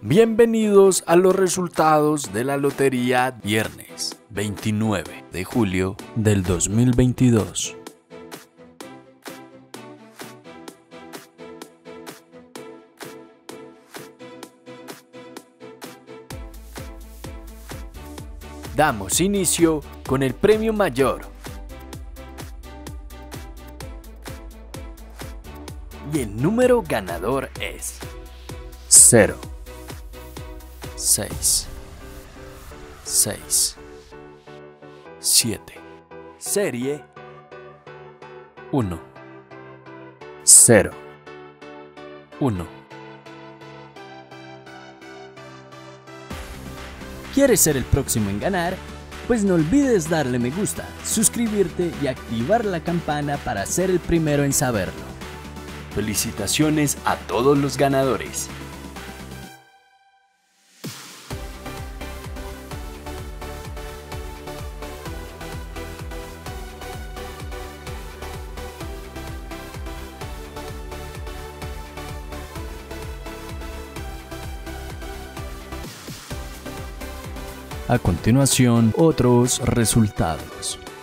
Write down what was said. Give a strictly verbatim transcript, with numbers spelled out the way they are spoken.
Bienvenidos a los resultados de la lotería viernes veintinueve de julio del dos mil veintidós. Damos inicio con el premio mayor. Y el número ganador es cero, seis, seis, siete. Serie uno, cero, uno. ¿Quieres ser el próximo en ganar? Pues no olvides darle me gusta, suscribirte y activar la campana para ser el primero en saberlo. Felicitaciones a todos los ganadores. A continuación, otros resultados.